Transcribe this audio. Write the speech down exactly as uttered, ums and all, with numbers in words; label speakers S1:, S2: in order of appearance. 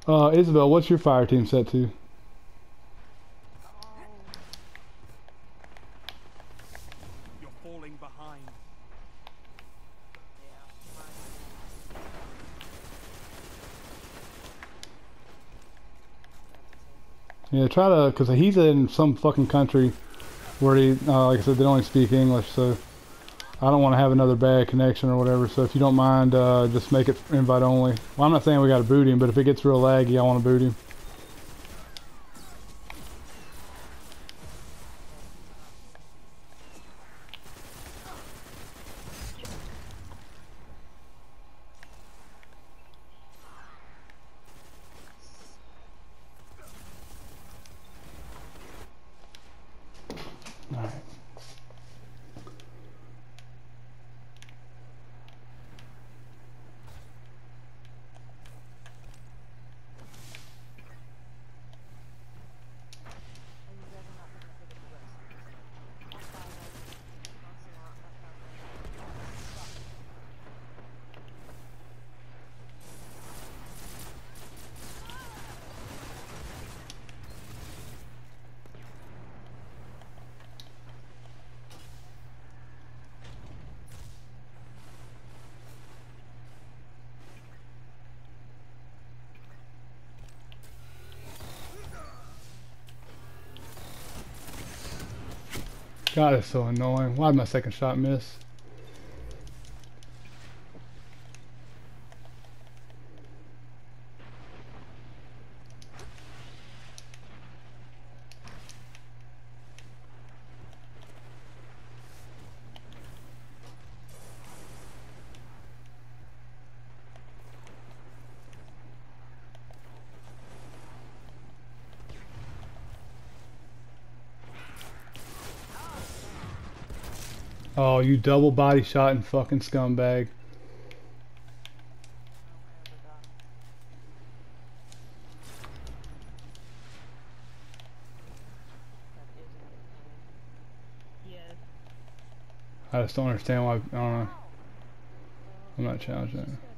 S1: Uh, Isabel, what's your fire team set to?
S2: You're falling behind.
S3: Yeah, mine.
S1: Yeah, try to, cause he's in some fucking country where he, uh, like I said, they only speak English, so I don't want to have another bad connection or whatever. So if you don't mind, uh, just make it invite only. Well, I'm not saying we got to boot him, but if it gets real laggy, I want to boot him. All right.
S3: And you guys are not looking for the U S so I'll find out. Consulat, that kind of thing. Stop.
S1: God, it's so annoying. Why did my second shot miss? Oh, you double body shot and fucking scumbag.
S3: I don't ever got him. That is a good point. Yes.
S1: I just don't understand why. I don't know.
S3: Well,
S1: I'm not challenging
S3: let's
S1: it.
S3: just go